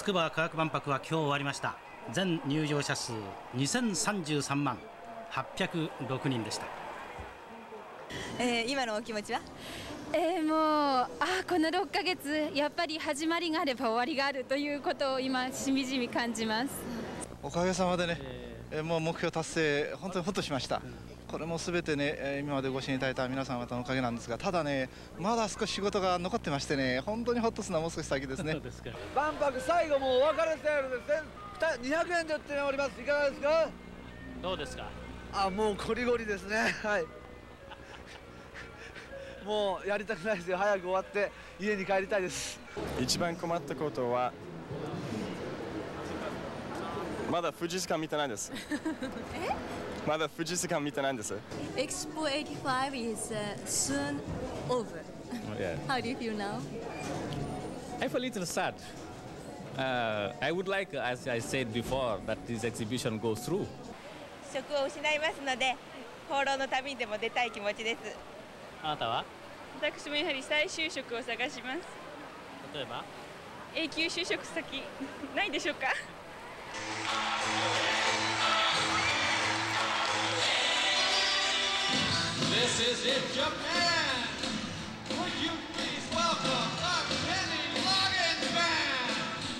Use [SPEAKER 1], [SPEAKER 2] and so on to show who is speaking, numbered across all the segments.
[SPEAKER 1] 筑波科学万博は今日終わりました。全入場者数2033万806人でした。
[SPEAKER 2] 今のお気持ちは？
[SPEAKER 3] もうこの6ヶ月やっぱり始まりがあれば終わりがあるということを今しみじみ感じます。
[SPEAKER 4] おかげさまでね、もう目標達成本当にほっとしました。これも全てね、今までご支援いただいた皆さん方のおかげなんですが、ただね、まだ少し仕事が残ってましてね、本当にほっとするのはもう少し先ですね。
[SPEAKER 5] 万博最後もうお別れセールで200円で売っております。いかがですか？
[SPEAKER 6] どうですか？
[SPEAKER 5] もうゴリゴリですね。はい。もうやりたくないですよ。早く終わって家に帰りたいです。
[SPEAKER 7] 一番困ったことはまだ富士山見てないです。まだ富士山見てないんです。
[SPEAKER 2] Expo 85 is soon over. How do you feel now?
[SPEAKER 6] I feel a little sad. I would like, as I said before, that this exhibition goes through.
[SPEAKER 8] 職を失いますので、放浪の旅にでも出たい気持ちです。
[SPEAKER 6] あなたは？
[SPEAKER 8] 私もやはり再就職を探します。
[SPEAKER 6] 例えば？
[SPEAKER 8] 永久就職先ないでしょうか
[SPEAKER 9] ？This is it, Japan! Would you please welcome the Kenny Loggins Band!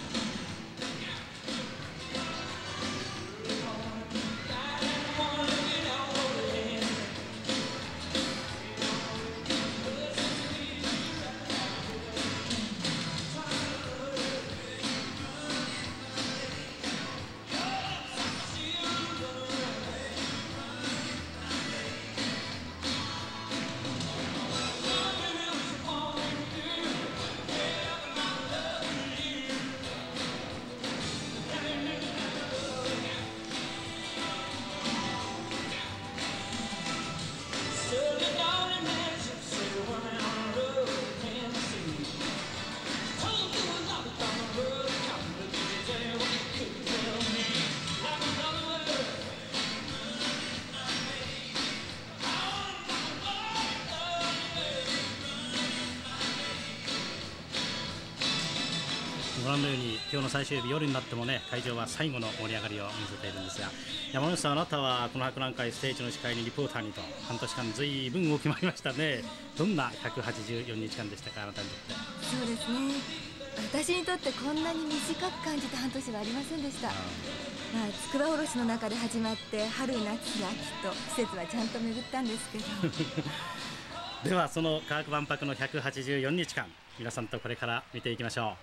[SPEAKER 1] ご覧のように今日の最終日夜になってもね、会場は最後の盛り上がりを見せているんですが、山内さん、あなたはこの博覧会ステージの司会にリポーターにと半年間ずいぶん動き回りましたね。どんな184日間でしたか、あなたにとって。
[SPEAKER 2] そうですね、私にとってこんなに短く感じた半年はありませんでした。筑波おろしの中で始まって春夏秋と季節はちゃんと巡ったんですけど
[SPEAKER 1] ではその科学万博の184日間、皆さんとこれから見ていきましょう。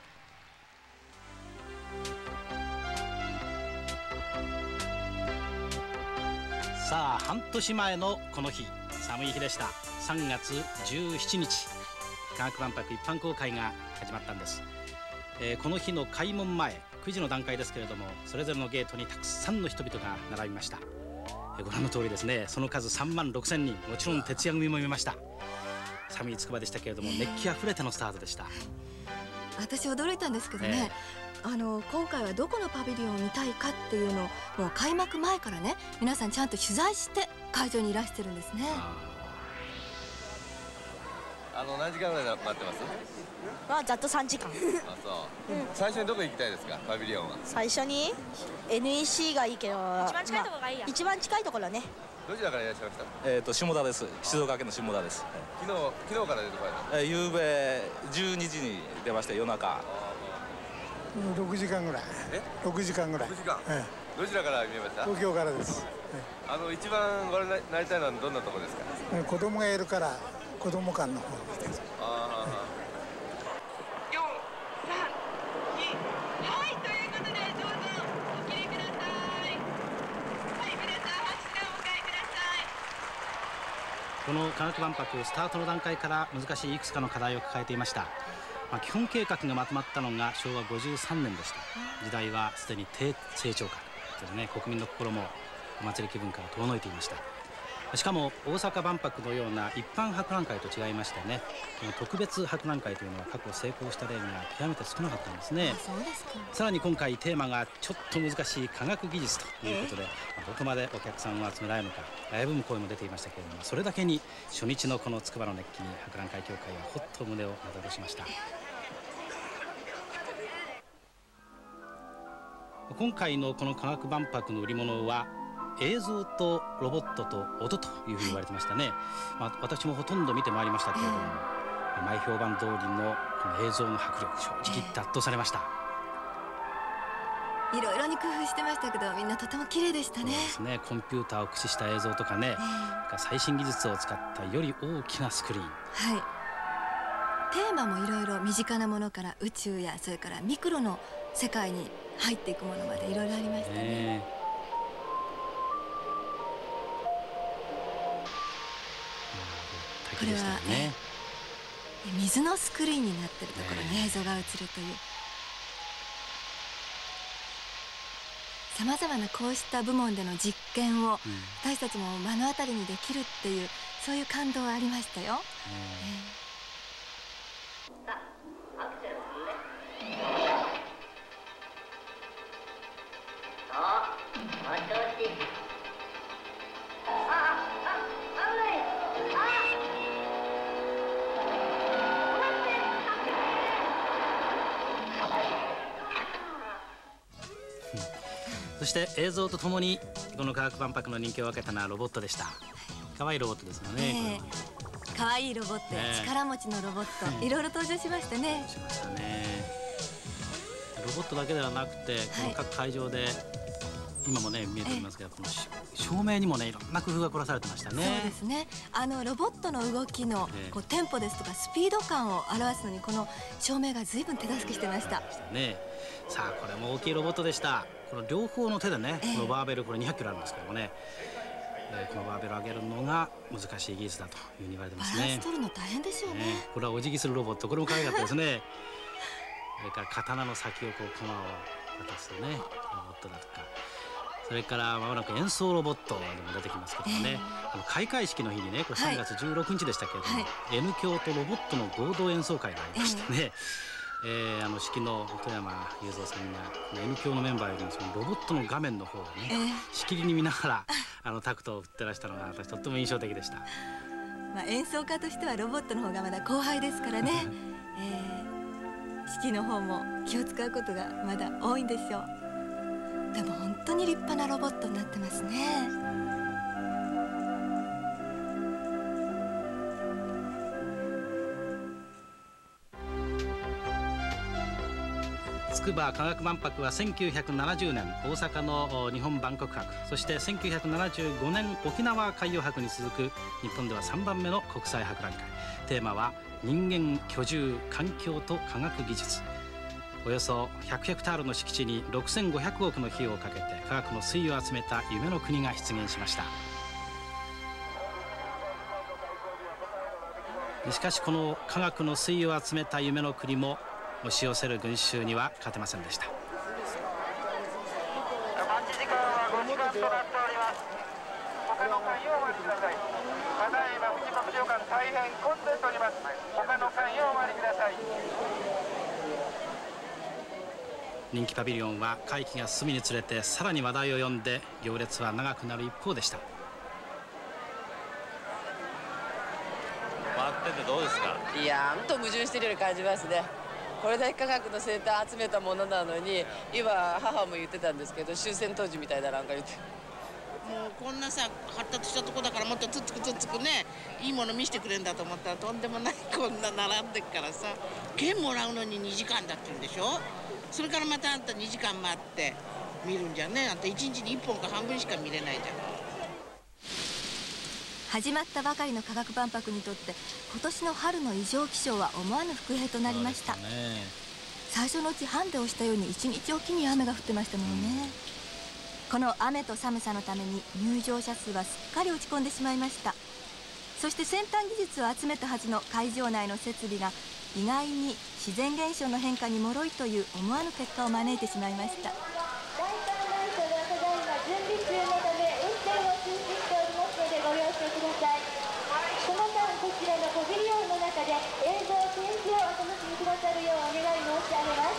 [SPEAKER 1] さあ、半年前のこの日、寒い日でした。3月17日、科学万博一般公開が始まったんです。この日の開門前9時の段階ですけれども、それぞれのゲートにたくさんの人々が並びました。ご覧の通りですね、その数3万6千人、もちろん徹夜組も見ました。寒い筑波でしたけれども、熱気あふれてのスタートでした。
[SPEAKER 2] 私驚いたんですけどね、今回はどこのパビリオンを見たいかっていうのをもう開幕前からね、皆さんちゃんと取材して会場にいらしてるんですね。
[SPEAKER 10] 何時間ぐらい待ってます？
[SPEAKER 11] ざっと3時間。
[SPEAKER 10] そう、最初にどこ行きたいですか、パビリオンは？
[SPEAKER 11] 最初に NEC がいいけど、
[SPEAKER 8] 一番近いところがいいや。
[SPEAKER 11] 一番近いところね。
[SPEAKER 10] どちらからいらっしゃいました？
[SPEAKER 12] 下田です。静岡県の下田です。
[SPEAKER 10] 昨日から出てこられた？
[SPEAKER 12] 夕べ12時に出ました。夜中。
[SPEAKER 13] 6時間ぐらい。6時間ぐらい。
[SPEAKER 10] 6時間。どちらから見ました？
[SPEAKER 13] 東京からです。
[SPEAKER 10] 一番ご覧になりたいのはどんなところですか？
[SPEAKER 13] 子供がいるから子供館の方です。
[SPEAKER 8] 4、3、2、はい、ということでどうぞお切りください。はい、皆さん拍手でお迎えください。
[SPEAKER 1] この科学万博スタートの段階から難しいいくつかの課題を抱えていました。基本計画がまとまったのが昭和53年でした。時代はすでに低成長化ですね。国民の心もお祭り気分から遠のいていました。しかも大阪万博のような一般博覧会と違いましてね、特別博覧会というのは過去成功した例が極めて少なかったんですね。さらに今回テーマがちょっと難しい科学技術ということで、どこまでお客さんを集められるのか危ぶむ声も出ていましたけれども、それだけに初日のこの筑波の熱気に博覧会協会はほっと胸をなで下ろしました。 今回のこの科学万博の売り物は映像とロボットと音というふうに言われてましたね。私もほとんど見てまいりましたけれども、前評判通りのこの映像の迫力、正直圧倒されました。
[SPEAKER 2] いろいろに工夫してましたけど、みんなとても綺麗でしたね。
[SPEAKER 1] そうですね。コンピューターを駆使した映像とかね、最新技術を使ったより大きなスクリーン。
[SPEAKER 2] はい。テーマもいろいろ身近なものから宇宙や、それからミクロの世界に入っていくものまでいろいろありましたね。これは水のスクリーンになっているところに映像が映るという、さまざまなこうした部門での実験を私たちも目の当たりにできるっていう、そういう感動はありましたよ。
[SPEAKER 1] そして映像とともにこの科学万博の人気を分けたのはロボットでした。可愛いロボットですよね。
[SPEAKER 2] 可愛いロボットや力持ちのロボット、いろいろ登場しましたね。
[SPEAKER 1] しましたね。ロボットだけではなくて、この各会場で今もね見えていますけど、この照明にもねいろんな工夫が凝らされてましたね。
[SPEAKER 2] そうですね。ロボットの動きのこうテンポですとかスピード感を表すのに、この照明が随分手助けしてました。
[SPEAKER 1] さあこれも大きいロボットでした。この両方の手でね、このバーベル、これ200キロあるんですけどもね、このバーベルを上げるのが難しい技術だというふうに言われてますね。
[SPEAKER 2] バランス取るの大変でしょうね。
[SPEAKER 1] これはお辞儀するロボット、これも可愛かったですね。それから刀の先をこう駒を渡すねロボットだとか、それからまもなく演奏ロボットでも出てきますけどもね、開会式の日にね、これ3月16日でしたけれども、N 響とロボットの合同演奏会がありましてね、式の富山雄三さんが N 響のメンバーよりもそのロボットの画面の方をね、しきりに見ながらタクトを振ってらしたのが私とっても印象的でした。
[SPEAKER 2] 演奏家としてはロボットの方がまだ後輩ですからね、式の方も気を使うことがまだ多いんでしょう。でも本当に立派なロボットになってますね。
[SPEAKER 1] 筑波科学万博は1970年大阪の日本万国博、そして1975年沖縄海洋博に続く日本では3番目の国際博覧会。テーマは人間、居住、環境と科学技術。およそ100ヘクタールの敷地に6500億の費用をかけて科学の粋を集めた夢の国が出現しました。しかしこの科学の粋を集めた夢の国も押し寄せる群衆には勝てませんでした。
[SPEAKER 14] 待ち時間は5時間となっております。他の会をお待ちください。ただいま富士国領館大変混んでおります。他の会をお待ちください。
[SPEAKER 1] 人気パビリオンは会期が進むにつれてさらに話題を呼んで、行列は長くなる一方でした。
[SPEAKER 10] 回っててどうですか？
[SPEAKER 15] いや、ほんと矛盾してるように感じますね。これだけ科学の先端集めたものなのに、今母も言ってたんですけど、終戦当時みたいだなんか言って。
[SPEAKER 16] もうこんなさ発達したとこだから、もっとつっつくつっつくね、いいもの見せてくれんだと思ったらとんでもない、こんな並んでっからさ、券もらうのに2時間だって言うんでしょ。それからまたあんた2時間待って見るんじゃね。あんた1日に1本か半分しか見れないじゃん。
[SPEAKER 2] 始まったばかりの科学万博にとって今年の春の異常気象は思わぬ伏兵となりました。最初のうちハンデをしたように1日おきに雨が降ってましたもんね。この雨と寒さのために入場者数はすっかり落ち込んでしまいました。そして先端技術を集めたはずの会場内の設備が意外に自然現象の変化に脆いという思わぬ結果を招いてしまいました。
[SPEAKER 17] 第3段車がただいま準備中のため運転を中止しておりますのでご了承ください。その間こちらのパビリオンの中で映像展示をお楽しみくださるようお願い申し上げます。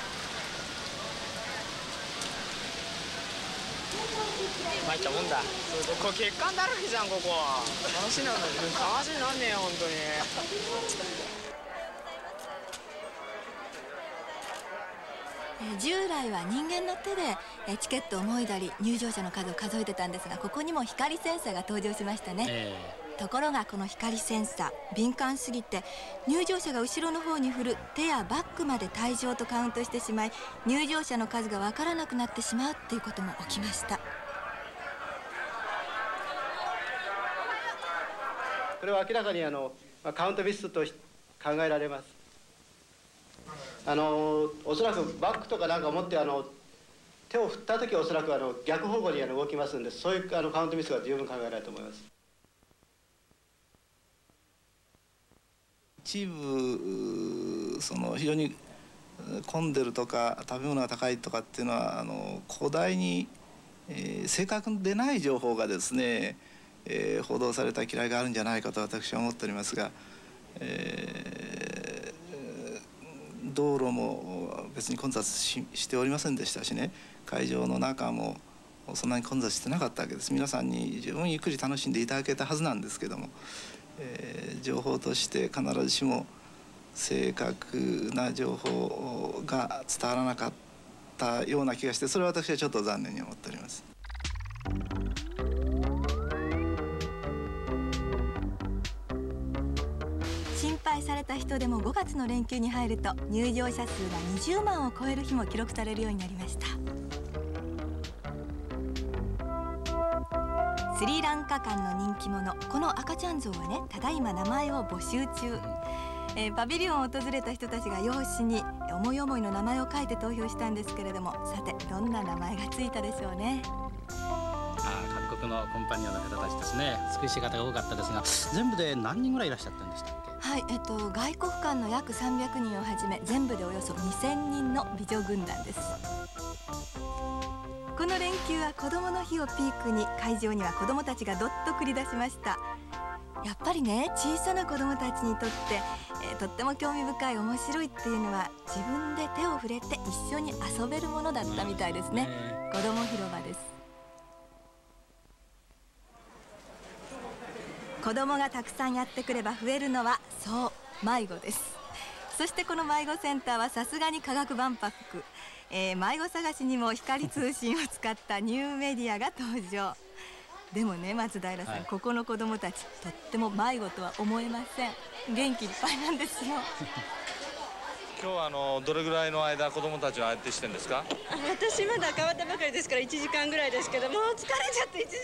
[SPEAKER 18] 参ったもんだ。これ血管だらけじゃん、ここ。話なんだけど話になんねえよ、本当に。
[SPEAKER 2] 従来は人間の手でチケットをもいだり入場者の数を数えてたんですが、ここにも光センサーが登場しましたね。ところがこの光センサー敏感すぎて、入場者が後ろの方に振る手やバックまで退場とカウントしてしまい、入場者の数が分からなくなってしまうっていうことも起きました。
[SPEAKER 19] これは明らかにカウントミスと考えられます。おそらくバックとかなんか持って手を振った時はおそらく逆方向に動きますんで、そういうカウントミスが十分考えられると思います。
[SPEAKER 4] 一部非常に混んでるとか食べ物が高いとかっていうのは広大に、正確でない情報がですね、報道された嫌いがあるんじゃないかと私は思っておりますが、道路も別に混雑しておりませんでしたしね、会場の中もそんなに混雑してなかったわけです。皆さんに十分ゆっくり楽しんでいただけたはずなんですけども、情報として必ずしも正確な情報が伝わらなかったような気がして、それは私はちょっと残念に思っております。
[SPEAKER 2] 心配された人でも5月の連休に入ると入場者数が20万を超える日も記録されるようになりました。スリランカ館の人気者、この赤ちゃん像はね、ただいま名前を募集中。パビリオンを訪れた人たちが用紙に思い思いの名前を書いて投票したんですけれども、さてどんな名前がついたでしょうね。
[SPEAKER 1] 各国のコンパニオンの方たちですね。美しい方が多かったですが、全部で何人ぐらいいらっしゃったんでしたっけ？
[SPEAKER 2] はい、外国館の約300人をはじめ全部でおよそ2000人の美女軍団です。この連休は子どもの日をピークに会場には子どもたちがどっと繰り出しました。やっぱりね、小さな子どもたちにとって、とっても興味深い面白いっていうのは自分で手を触れて一緒に遊べるものだったみたいですね。子ども広場です。子どもがたくさんやってくれば増えるのはそう迷子です。そしてこの迷子センターはさすがに科学万博、迷子探しにも光通信を使ったニューメディアが登場。でもね、松平さん、ここの子どもたちとっても迷子とは思えません。元気いっぱいなんですよ。
[SPEAKER 10] 今日はどれぐらいの間子どもたちは相手してんですか？
[SPEAKER 20] 私まだ変わったばかりですから1時間ぐらいですけど、もう疲れちゃって1時間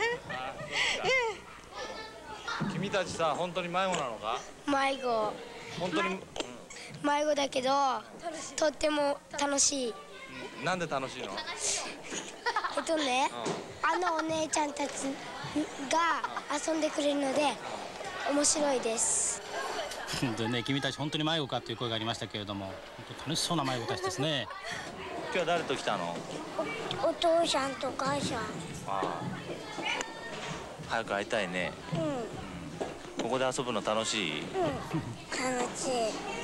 [SPEAKER 20] で。
[SPEAKER 10] 君たちさ、本当に迷子なのか？
[SPEAKER 21] 迷子。
[SPEAKER 10] 本当に、
[SPEAKER 21] 迷子だけどとっても楽しい。
[SPEAKER 10] なんで楽しいの？
[SPEAKER 21] お姉ちゃんたちが遊んでくれるので面白いです。
[SPEAKER 1] 本当にね、君たち本当に迷子かという声がありましたけれども、本当楽しそうな迷子たちですね。
[SPEAKER 10] 今日は誰と来たの？
[SPEAKER 21] お父さんと母さん。
[SPEAKER 10] 早く会いたいね。ここで遊ぶの楽しい？
[SPEAKER 21] 楽しい。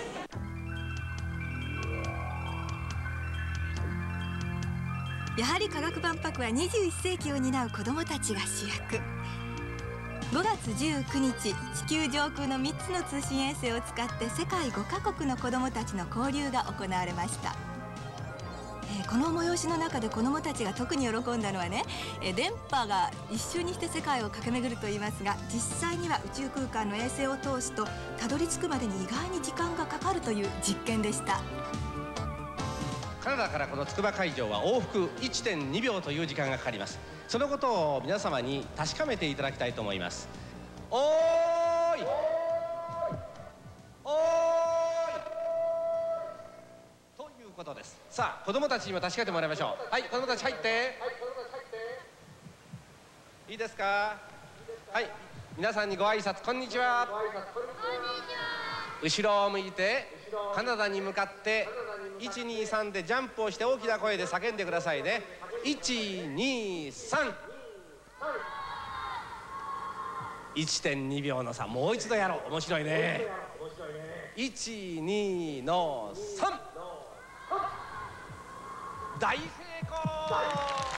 [SPEAKER 2] やはり科学万博は21世紀を担う子どもたちが主役。5月19日、地球上空の3つの通信衛星を使って世界5カ国の子どもたちの交流が行われました。この催しの中で子どもたちが特に喜んだのはね、電波が一瞬にして世界を駆け巡るといいますが、実際には宇宙空間の衛星を通すとたどり着くまでに意外に時間がかかるという実験でした。
[SPEAKER 22] カナダからこの筑波会場は往復 1.2 秒という時間がかかります。そのことを皆様に確かめていただきたいと思います。おーいおーいということです。さあ子どもたちにも確かめてもらいましょう。はい、子どもたち入って、いいですか？はい、皆さんにご挨拶、こんにちは。後ろを向いてカナダに向かって123でジャンプをして大きな声で叫んでくださいね。123。1.2 秒の差、もう一度やろう。面白いね。12の3。大成功。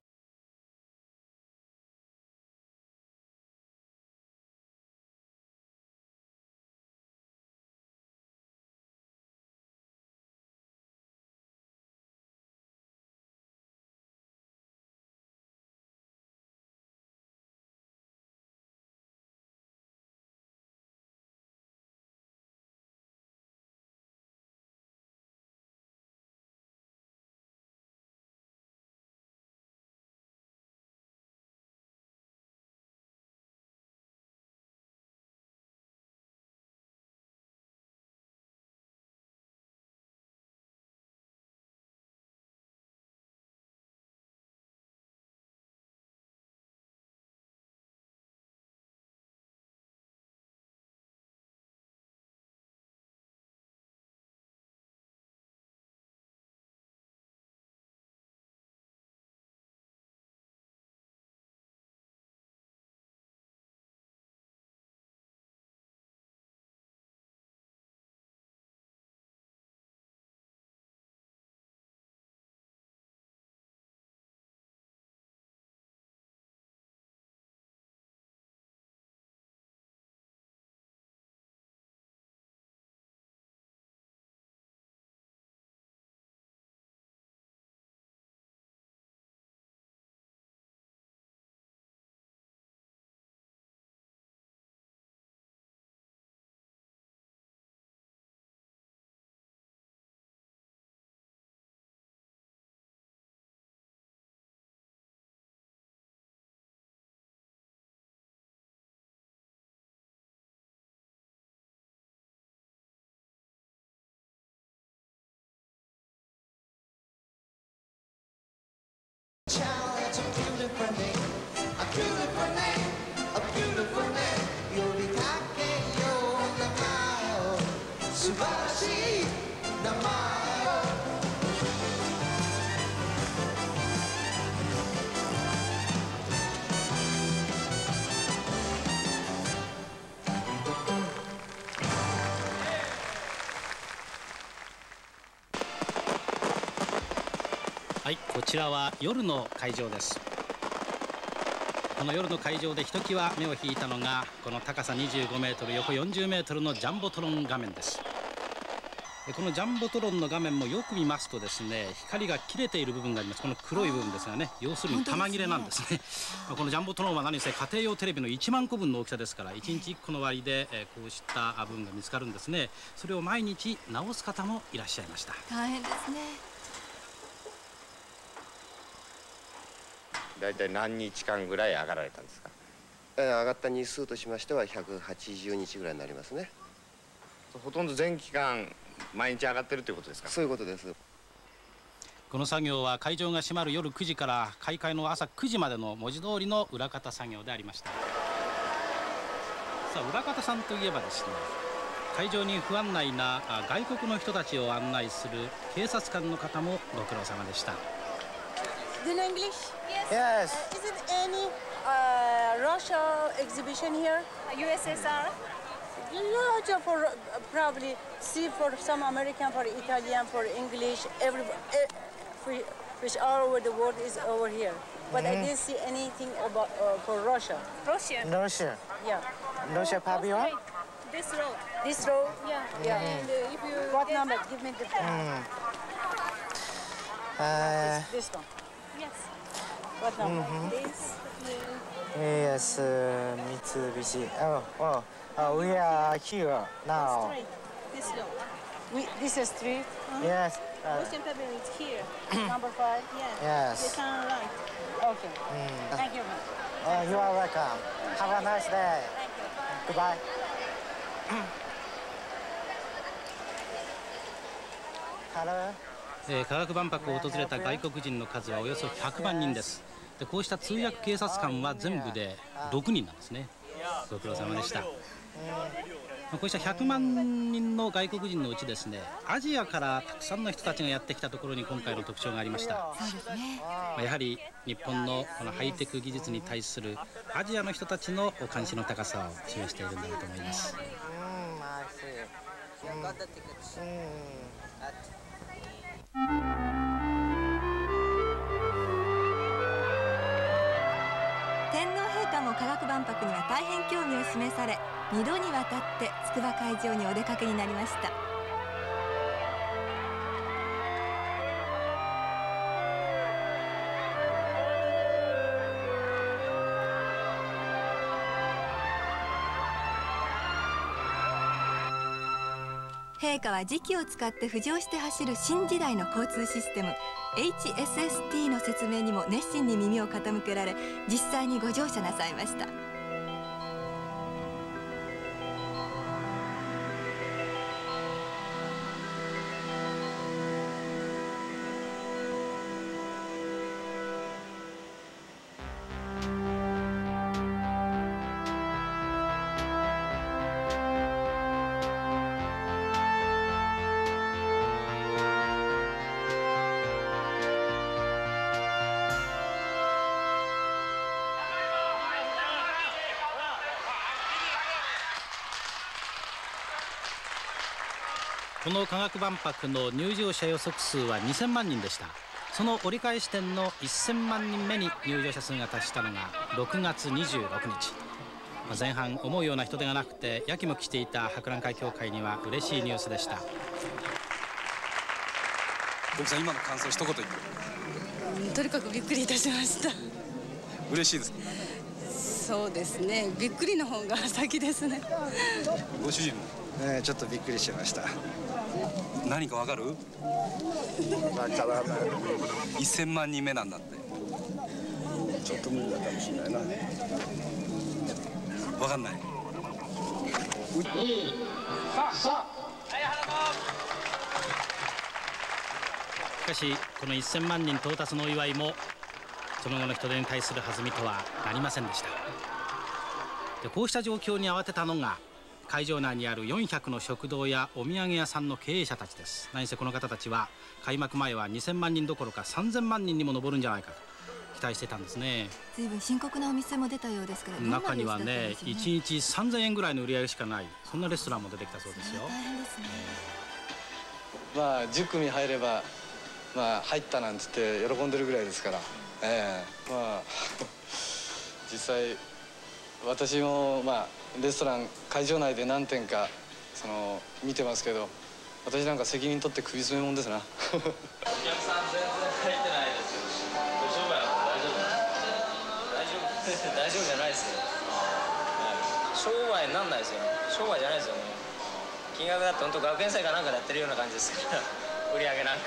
[SPEAKER 1] はい、こちらは夜の会場です。この夜の会場でひときわ目を引いたのがこの高さ25メートル横40メートルのジャンボトロン画面です。このジャンボトロンの画面もよく見ますとですね、光が切れている部分があります。この黒い部分ですがね、要するに玉切れなんですね。このジャンボトロンは何せ家庭用テレビの1万個分の大きさですから、1日1個の割でこうした部分が見つかるんですね。それを毎日直す方もいらっしゃいました。
[SPEAKER 2] 大変ですね。
[SPEAKER 3] だいたい何日間ぐらい上がられたんですか？
[SPEAKER 5] 上がった日数としましては180日ぐらいになりますね。
[SPEAKER 3] ほとんど全期間毎日上がってるということですか？そういうことです。
[SPEAKER 1] この作業は会場が閉まる夜9時から開会の朝9時までの文字通りの裏方作業でありました。さあ、裏方さんといえばですね、会場に不案内な外国の人たちを案内する警察官の方もご苦労様でした。
[SPEAKER 23] In English?
[SPEAKER 5] Yes.
[SPEAKER 23] Is it any Russia exhibition here?
[SPEAKER 20] USSR?
[SPEAKER 23] Yeah, for probably see for some American, for Italian, for English, which all over the world is over here. But I didn't see anything about for Russia.
[SPEAKER 20] Russia?
[SPEAKER 5] Russia.
[SPEAKER 23] Yeah.
[SPEAKER 5] Russia pavilion?
[SPEAKER 20] This row.
[SPEAKER 23] This row?
[SPEAKER 20] Yeah.
[SPEAKER 23] Yeah.
[SPEAKER 20] And if you
[SPEAKER 23] What number? Give me the this one.
[SPEAKER 20] Yes.
[SPEAKER 23] What number?
[SPEAKER 20] This.
[SPEAKER 5] Yes, Mitsubishi. We are here now.
[SPEAKER 20] This row.
[SPEAKER 23] This is street.
[SPEAKER 5] Yes.
[SPEAKER 20] Russian pavilion is here.
[SPEAKER 23] Number 5.
[SPEAKER 20] Yeah.
[SPEAKER 5] Yes.
[SPEAKER 20] You turn right.
[SPEAKER 23] Okay. Thank you.
[SPEAKER 5] You are welcome. Have a nice day.
[SPEAKER 20] Thank you.
[SPEAKER 5] Goodbye.
[SPEAKER 1] 科学万博を訪れた外国人の数はおよそ100万人です。で、こうした通訳警察官は全部で6人なんですね。ご苦労様でした。こうした100万人の外国人のうちですね、アジアからたくさんの人たちがやってきたところに今回の特徴がありました。
[SPEAKER 2] そうですね。
[SPEAKER 1] やはり日本のこのハイテク技術に対するアジアの人たちの関心の高さを示しているんだろうと思います。
[SPEAKER 2] 天皇陛下も科学万博には大変興味を示され、2度にわたって筑波会場にお出かけになりました。陛下は磁気を使って浮上して走る新時代の交通システム HSST の説明にも熱心に耳を傾けられ、実際にご乗車なさいました。
[SPEAKER 1] この科学万博の入場者予測数は2000万人でした。その折り返し点の1000万人目に入場者数が達したのが6月26日。前半思うような人手がなくてやきもきしていた博覧会協会には嬉しいニュースでした。
[SPEAKER 24] ドキさん、今の感想一言言って。
[SPEAKER 20] とにかくびっくりいたしました。
[SPEAKER 24] 嬉しいです
[SPEAKER 20] そうですね、びっくりの方が先ですね。
[SPEAKER 24] ご主人も
[SPEAKER 25] ちょっとびっくりしました。
[SPEAKER 24] 何かわかる？
[SPEAKER 25] わからない。
[SPEAKER 24] 1000万人目なんだって。
[SPEAKER 25] ちょっと無理だかもしれないな。
[SPEAKER 24] わかんない。
[SPEAKER 1] しかしこの1000万人到達のお祝いもその後の人手に対する弾みとはなりませんでした。で、こうした状況に慌てたのが会場内にある400の食堂やお土産屋さんの経営者たちです。何せこの方たちは開幕前は2000万人どころか3000万人にも上るんじゃないかと期待してたんですね。
[SPEAKER 2] 随分深刻なお店も出たようですけど、
[SPEAKER 1] 中にはね、1日3000円ぐらいの売り上げしかない、そんなレストランも出てきたそうですよ。
[SPEAKER 2] 大変ですね。
[SPEAKER 10] まあ10組入れば
[SPEAKER 25] まあ入ったなんつって喜んでるぐらいですから、まあ実際私もまあレストラン会場内で何店か見てますけど、私なんか責任取って首詰めもんですな。お客さん全然入ってないですよ。ご商売は大丈夫？大丈夫じゃないですよ。商売になんないですよ。商売じゃないですよね。金額だって本当学園祭かなんかでやってるような感じですから売り上げなんか。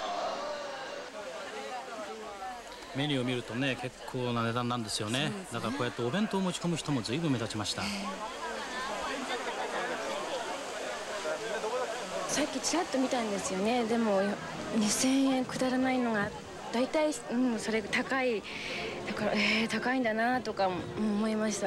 [SPEAKER 1] メニューを見るとね、結構な値段なんですよね。だからこうやってお弁当を持ち込む人も随分目立ちました。
[SPEAKER 6] さっきちらっと見たんですよね。でも2000円くだらないのが大体、それ高いだから、高いんだなとか思いました。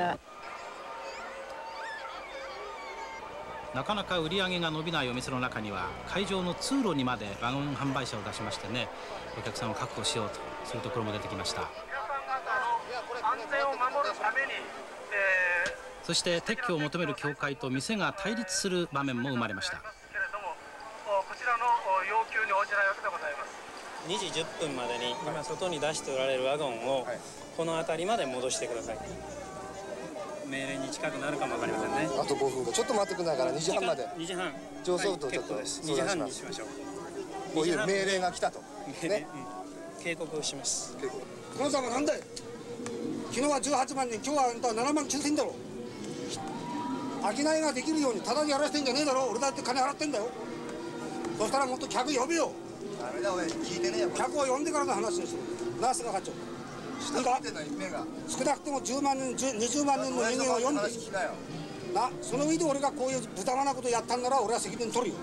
[SPEAKER 1] なかなか売り上げが伸びないお店の中には、会場の通路にまでワゴン販売車を出しましてね、お客さんを確保しようと、そういうところも出てきました。
[SPEAKER 14] 安全を守るために、
[SPEAKER 1] そして撤去を求める協会と店が対立する場面も生まれました。
[SPEAKER 14] けれども、こちらの要求に応じないわけでございます。
[SPEAKER 7] 2時10分までに今外に出しておられるワゴンをこの辺りまで戻してください。命令に近くなるかもわかりませんね。
[SPEAKER 25] あと5分後、ちょっと待ってくれないから2時半まで。
[SPEAKER 7] 2時半。
[SPEAKER 25] 上層部とちょっと
[SPEAKER 7] 2時半にしましょう。
[SPEAKER 25] こういう命令が来たと。ね。
[SPEAKER 7] 警告をします。
[SPEAKER 13] この様なんだい。昨日は18万人、今日はあんた7万9000だろ。商いができるようにただにやらせてんじゃねえだろ。俺だって金払ってんだよ。そしたらもっと客呼べよ。ダメだおい、聞いてねえよ。客を呼んでからの話ですよ。ナースが課長。少なくても10万人、20万人の人間を呼んでな、その上で俺がこういう豚まなことやったんなら俺は責任取るよ。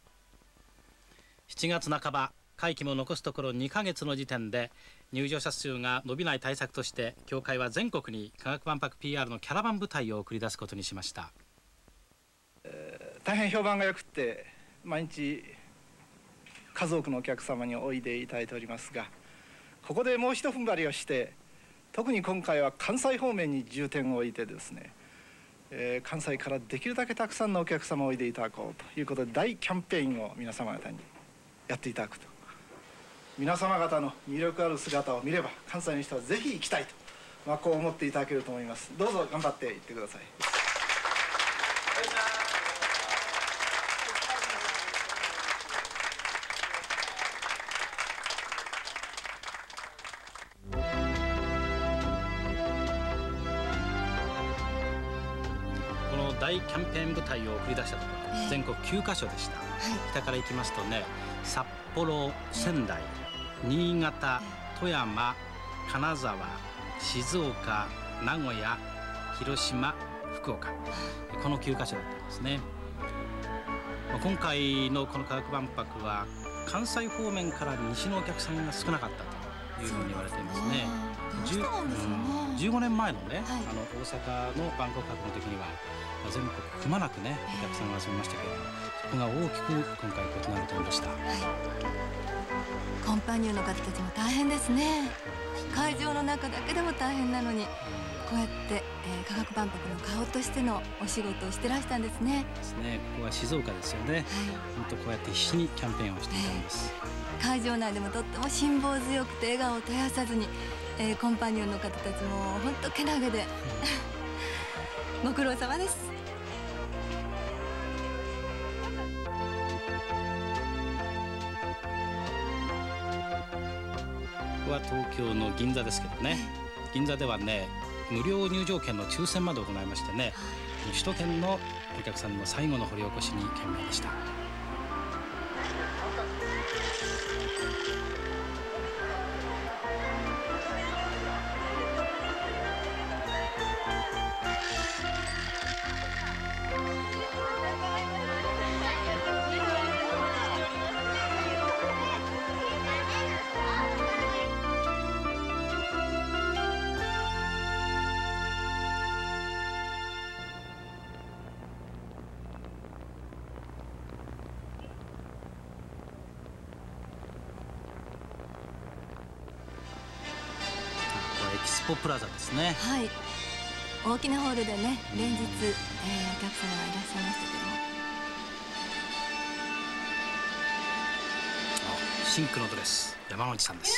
[SPEAKER 1] 7月半ば、会期も残すところ2ヶ月の時点で入場者数が伸びない対策として、協会は全国に科学万博 PR のキャラバン部隊を送り出すことにしました。
[SPEAKER 4] 大変評判がよくって毎日数多くのお客様においでいただいておりますが、ここでもう一踏ん張りをして、特に今回は関西方面に重点を置いてですね、関西からできるだけたくさんのお客様をおいでいただこうということで、大キャンペーンを皆様方にやっていただくと。皆様方の魅力ある姿を見れば関西の人はぜひ行きたいと、こう思っていただけると思います。どうぞ頑張っていってください。
[SPEAKER 1] 大キャンペーン部隊を送り出したところ、全国9カ所でした。北から行きますとね、札幌、仙台、新潟、富山、金沢、静岡、名古屋、広島、福岡、この9カ所だったんですね。今回のこの科学万博は関西方面から西のお客さんが少なかったというふうに言われていますね。15年前のね、大阪の万国博の時には全国くまなくねお客さんが集めましたけれども、そこが大きく今回異なる点でした。
[SPEAKER 2] コンパニオンの方たちも大変ですね。会場の中だけでも大変なのに、こうやって、科学万博の顔としてのお仕事をしてらしたんですね。
[SPEAKER 1] ですね。ここは静岡ですよね。本当こうやって必死にキャンペーンをしていたんです。
[SPEAKER 2] 会場内でもとっても辛抱強くて笑顔を絶やさずに、コンパニオンの方たちも本当けなげでご苦労様です。
[SPEAKER 1] ここは東京の銀座ですけどね、銀座ではね無料入場券の抽選まで行いましてね、首都圏のお客さんの最後の掘り起こしに懸命でした。エキスポプラザですね。
[SPEAKER 2] はい、大きなホールでね連日、お客様がいらっしゃいましたけども、
[SPEAKER 1] シンクのドレス、山口さんです。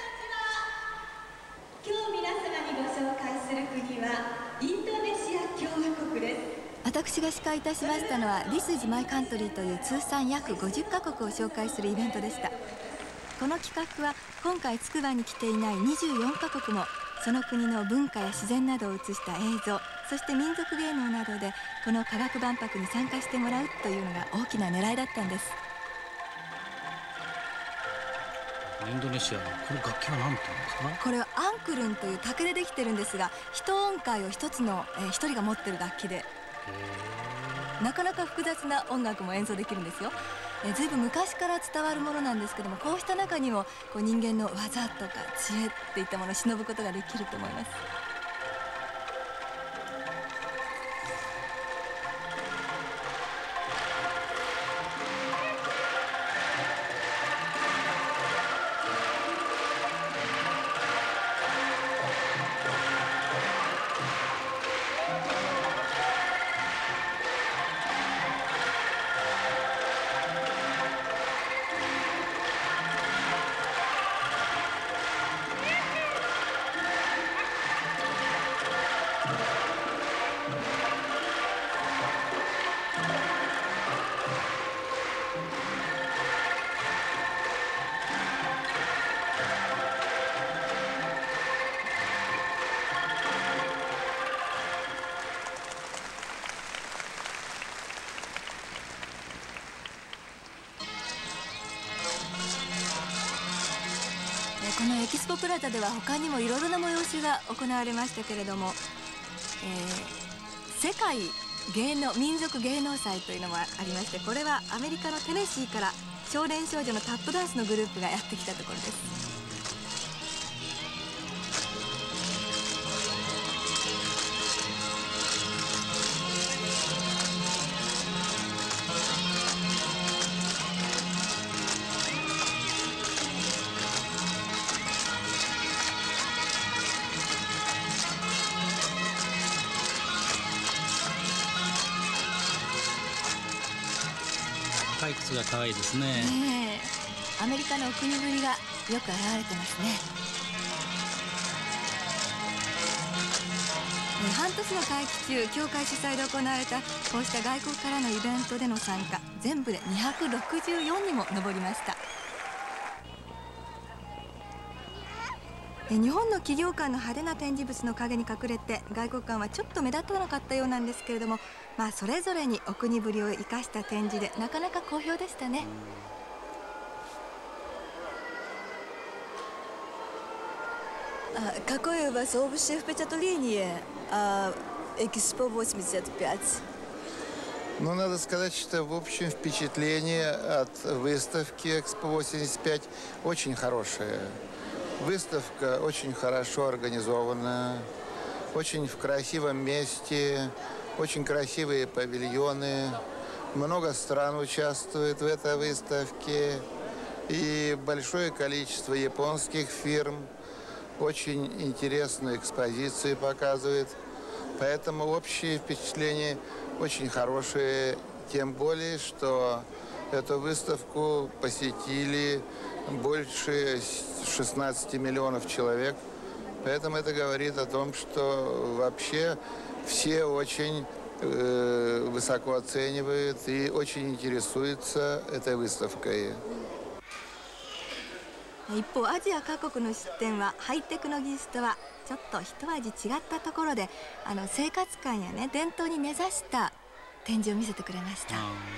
[SPEAKER 17] 今日皆様にご紹介する国はインドネシア共和国です。
[SPEAKER 2] 私が司会いたしましたのは「This is my country」という通算約50カ国を紹介するイベントでした。この企画は今回つくばに来ていない24カ国もその国の文化や自然などを映した映像、そして民族芸能などでこの科学万博に参加してもらうというのが大きな狙いだったんです。
[SPEAKER 1] インドネシアのこの楽器は何て言うんですか？
[SPEAKER 2] これはアンクルンという竹でできてるんですが、一音階を一人が持ってる楽器で、なかなか複雑な音楽も演奏できるんですよ。ずいぶん昔から伝わるものなんですけども、こうした中にも人間の技とか知恵っていったものを忍ぶことができると思います。このエキスポプラザでは他にもいろいろな催しが行われましたけれども、世界民族芸能祭というのもありまして、これはアメリカのテネシーから少年少女のタップダンスのグループがやってきたところです。
[SPEAKER 1] 赤い靴が可愛いですね。
[SPEAKER 2] アメリカのお国ぶりがよく現れてますね。半年の会期中、協会主催で行われたこうした外国からのイベントでの参加、全部で264にも上りました。日本の企業間の派手な展示物の陰に隠れて外国館はちょっと目立たなかったようなんですけれども、それぞれにお国ぶりを生かした展示でなかなか好評でしたね。
[SPEAKER 8] Какое у вас общее впечатление о Экспо 85?
[SPEAKER 9] Ну, надо сказать, что в общем впечатление от выставки Экспо 85 очень хорошее. Выставка очень хорошо организована, очень в красивом месте, очень красивые павильоны. Много стран участвует в этой выставке и большое количество японских фирм. Очень интересную экспозицию показывает. Поэтому общее впечатление очень хорошее, тем более, что эту выставку посетили больше 16 миллионов человек. Поэтому это говорит о том, что вообще все очень высоко оценивают и очень интересуются этой выставкой.
[SPEAKER 2] 一方、アジア各国の出展はハイテクの技術とはちょっと一味違ったところで、生活感やね、伝統に根ざした展示を見せてくれました。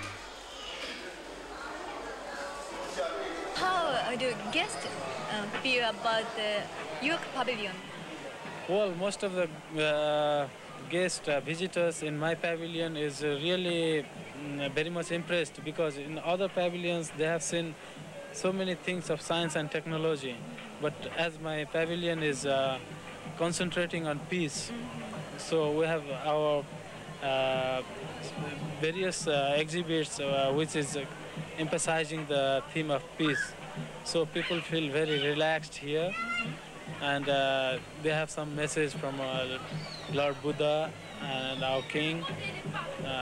[SPEAKER 11] How do guests feel about the York Pavilion?
[SPEAKER 7] Well, most of the guest visitors in my pavilion is really very much impressed, because in other pavilions they have seen so many things of science and technology, but as my pavilion is concentrating on peace, so we have our various exhibits which is emphasizing the theme of peace. So people feel very relaxed here, and they have some message from Lord Buddha and our king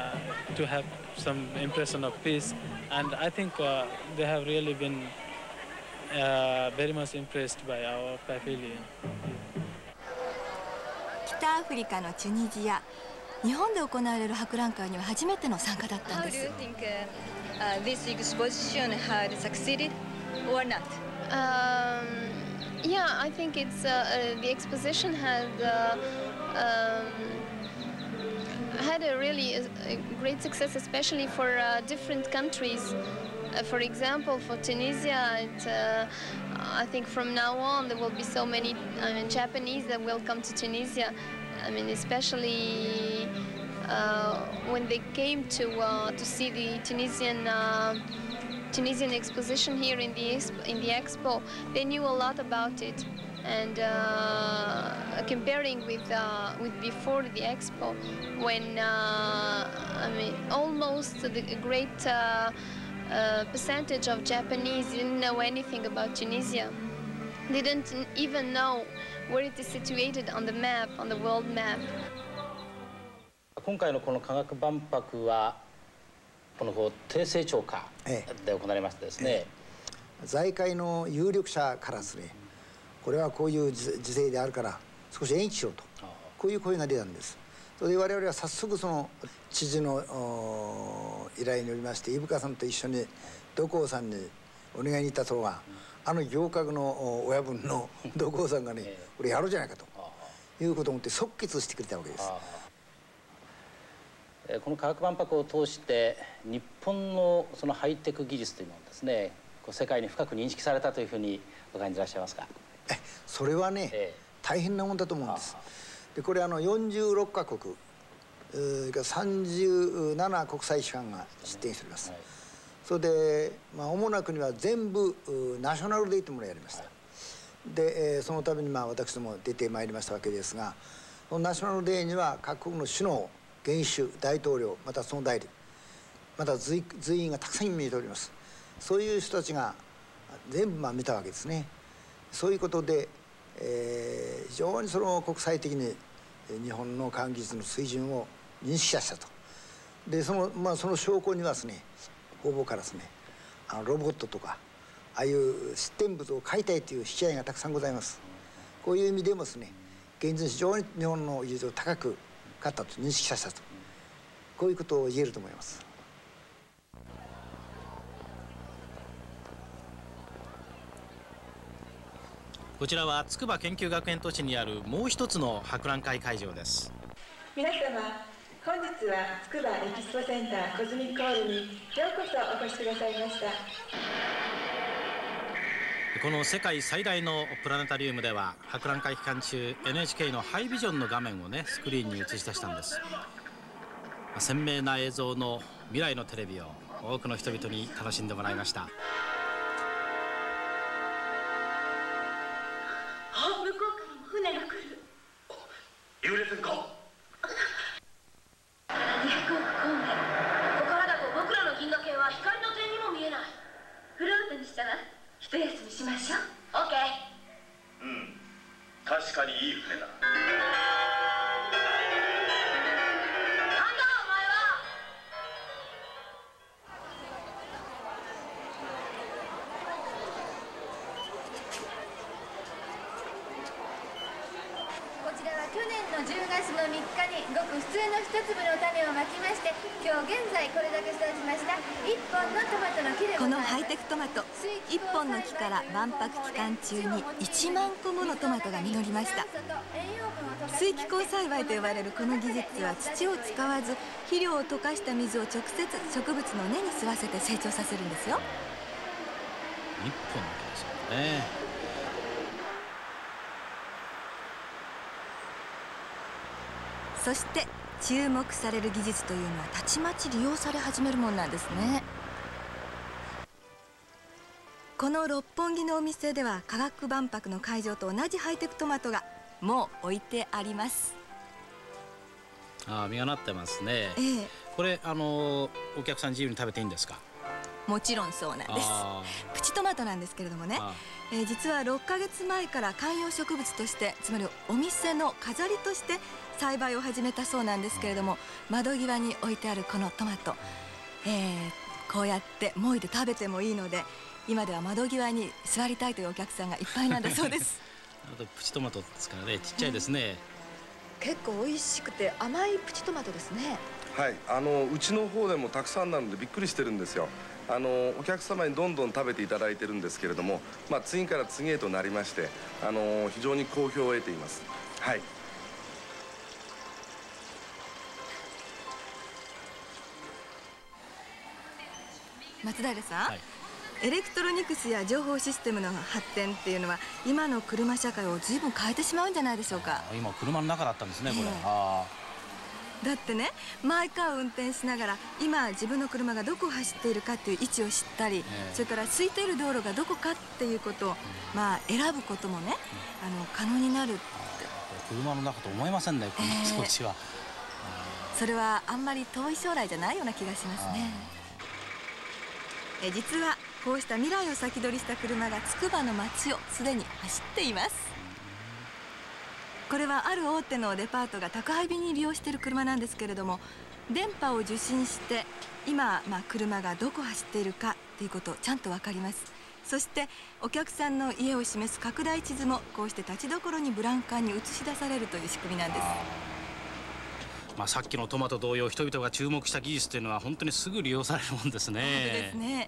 [SPEAKER 7] to have some impression of peace. And I think they have really been very much impressed by our pavilion.
[SPEAKER 2] 北アフリカのチュニジア、日本で行われる博覧会には初めての参加だったんです。
[SPEAKER 11] How do you think this exposition had succeeded or not?
[SPEAKER 6] Yeah, I think it's the exposition had a really a great success, especially for different countries. For example, for Tunisia, I think from now on there will be so many Japanese that will come to Tunisia. I mean, especially when they came to see the Tunisian exposition here in the expo, they knew a lot about it. And comparing with before the expo, when I mean, almost the great percentage of Japanese didn't know anything about Tunisia. They didn't even know where it is situated on the map, on the world map.
[SPEAKER 1] 今回のこの科学万博はこの低成長化で行われましてですね、
[SPEAKER 12] 財界の有力者からですね、これはこういう時勢であるから少し延期しろと、こういう声が出たんです。それで我々は早速その知事の依頼によりまして伊深さんと一緒に土光さんにお願いに行ったところが、行革の親分の土光さんがね、これやろうじゃないかということを思って即決してくれたわけです。
[SPEAKER 1] この科学万博を通して日本のそのハイテク技術というのをですね、世界に深く認識されたというふうにお感じいらっしゃいますか？
[SPEAKER 12] それはね、大変なもんだと思うんです。でこれ46カ国37国際機関が出展しております。それで、主な国は全部ナショナルデーというものをやりました。で、そのために私ども出てまいりましたわけですが、このナショナルデーには各国の首脳、元首、大統領、またその代理、また随員がたくさん見えております。そういう人たちが全部見たわけですね。そういうことで、非常にその国際的に日本の科学技術の水準を認識したと。でその証拠にはですね、方々からですね、ロボットとかああいう実験物を買いたいという引き合いがたくさんございます。こういう意味でもですね、現実非常に日本の技術を高く買ったと認識させたと、こういうことを言えると思います。
[SPEAKER 1] こちらは筑波研究学園都市にあるもう一つの博覧会会場です。
[SPEAKER 15] 皆様、本日は筑波エキスポセンターコズミックホールにようこそお越しくださいました。
[SPEAKER 1] この世界最大のプラネタリウムでは博覧会期間中 NHK のハイビジョンの画面をね、スクリーンに映し出したんです。鮮明な映像の未来のテレビを多くの人々に楽しんでもらいました。
[SPEAKER 15] 向こうからも船が来る。
[SPEAKER 14] 幽霊船か。
[SPEAKER 15] 200億光年。ここからだと僕らの銀河系は光の点にも見えない。フロートにしたら一休みしましょう。オッケー。
[SPEAKER 14] うん、確かにいい船だ。
[SPEAKER 17] 去年の10月の3日にごく普通の一粒の種をまきまして、今日現在これだけ育ちました1本のトマトの木でございます。
[SPEAKER 2] このハイテクトマト、1本の木から万博期間中に1万個ものトマトが実りました。水気耕栽培と呼ばれるこの技術は土を使わず肥料を溶かした水を直接植物の根に吸わせて成長させるんですよ。
[SPEAKER 1] 1本の木ですよね。
[SPEAKER 2] そして注目される技術というのはたちまち利用され始めるもんなんですね。この六本木のお店では科学万博の会場と同じハイテクトマトがもう置いてあります。
[SPEAKER 1] 実がなってますね。これお客さん自由に食べていいんですか？
[SPEAKER 2] もちろんそうなんです。プチトマトなんですけれどもね、実は6ヶ月前から観葉植物として、つまりお店の飾りとして栽培を始めたそうなんですけれども、窓際に置いてあるこのトマト、こうやってもいで食べてもいいので、 今では窓際に座りたいというお客さんがいっぱいなんだそうです。
[SPEAKER 1] あとプチトマトですからね、ちっちゃいですね。
[SPEAKER 2] 結構美味しくて甘いプチトマトですね。
[SPEAKER 16] はい、うちの方でもたくさんなのでびっくりしてるんですよ。お客様にどんどん食べていただいてるんですけれども、次から次へとなりまして、非常に好評を得ています。はい。
[SPEAKER 2] 松平さん、はい、エレクトロニクスや情報システムの発展っていうのは今の車社会を随分変えてしまうんじゃないでしょうか。
[SPEAKER 1] 今車の中だったんですね、これ。
[SPEAKER 2] だってね、マイカーを運転しながら今自分の車がどこを走っているかっていう位置を知ったり、それから空いている道路がどこかっていうことを選ぶこともね、可能になるって。
[SPEAKER 1] 車の中と思えませんね、この装置は。
[SPEAKER 2] それはあんまり遠い将来じゃないような気がしますね。実はこうした未来を先取りした車がつくばの街をすでに走っています。これはある大手のデパートが宅配便に利用している車なんですけれども、電波を受信して今、車がどこ走っているかということちゃんと分かります。そしてお客さんの家を示す拡大地図もこうして立ちどころにブランカーに映し出されるという仕組みなんです。
[SPEAKER 1] さっきのトマト同様、人々が注目した技術というのは本当にすぐ利用されるもんですね。
[SPEAKER 2] 本当ですね。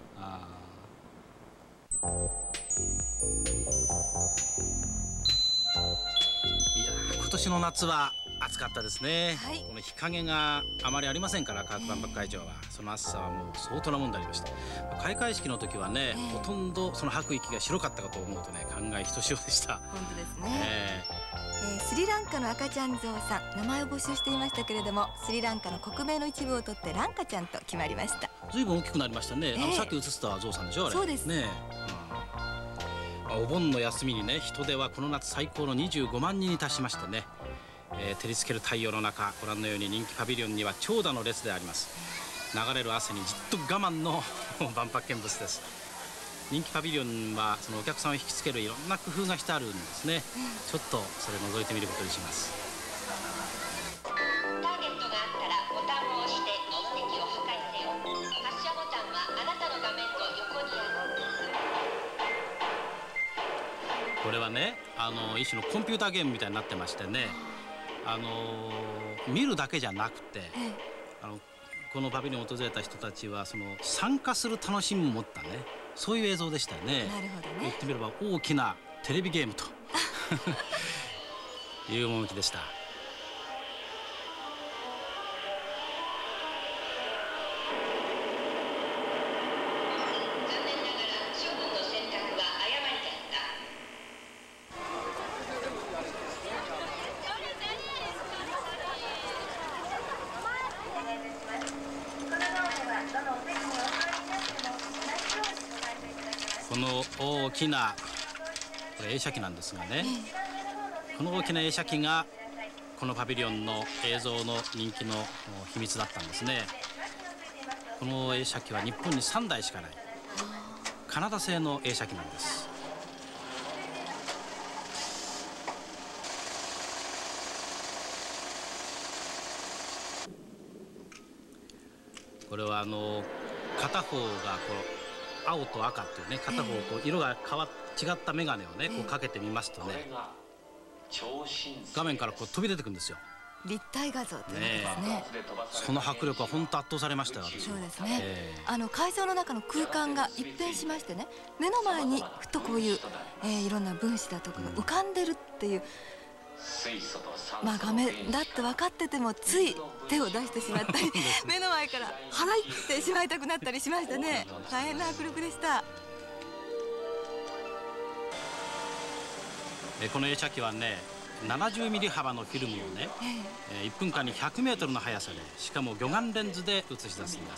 [SPEAKER 1] いや、今年の夏は暑かったですね。はい、この日陰があまりありませんから、科学万博会場はその暑さはもう相当なもんでありました。開会式の時はね、ほとんどその吐く息が白かったかと思うとね、感慨ひとしおでした。
[SPEAKER 2] 本当ですね。スリランカの赤ちゃんゾウさん、名前を募集していましたけれども、スリランカの国名の一部を取ってランカちゃんと決まりました。
[SPEAKER 1] ずいぶん大きくなりましたね。さっき映ったゾウさんでしょ、あれ。
[SPEAKER 2] そうですね。
[SPEAKER 1] お盆の休みにね、人出はこの夏最高の25万人に達しましてね、照りつける太陽の中、ご覧のように人気パビリオンには長蛇の列であります。流れる汗にじっと我慢の万博見物です。人気パビリオンはそのお客さんを引きつけるいろんな工夫がしてあるんですね。ちょっとそれを覗いてみることにします。
[SPEAKER 15] ターゲットがあったらボタンを押して目的を破壊せよ。発射ボタンはあなたの画面の横にある。
[SPEAKER 1] これはね、一種のコンピューターゲームみたいになってましてね、見るだけじゃなくて、このパビリオンを訪れた人たちはその参加する楽しみも持ったね、そういう映像でしたね。
[SPEAKER 2] なるほどね。
[SPEAKER 1] 言ってみれば大きなテレビゲームという趣でした。
[SPEAKER 15] 残念ながら処分の選択は誤りだった。
[SPEAKER 1] この大きなこれ映写機なんですがね、この大きな映写機がこのパビリオンの映像の人気の秘密だったんですね。この映写機は日本に3台しかないカナダ製の映写機なんです。これは片方がこう青と赤っていうね、片方こう色が違った眼鏡をねこうかけてみますとね、画面からこう飛び出てくるんですよ。
[SPEAKER 2] 立体画像っていうんですね。
[SPEAKER 1] その迫力は本当圧倒されましたよ、私。
[SPEAKER 2] そうですね。会場の中の空間が一変しましてね、目の前にふとこういう、いろんな分子だとかが浮かんでるっていう、画面だって分かっててもつい手を出してしまったり目の前から払ってしまいたくなったりしましたね。大変な迫力でした。
[SPEAKER 1] この映写機はね、70ミリ幅のフィルムをね、1分間に100メートルの速さで、しかも魚眼レンズで映し出しています。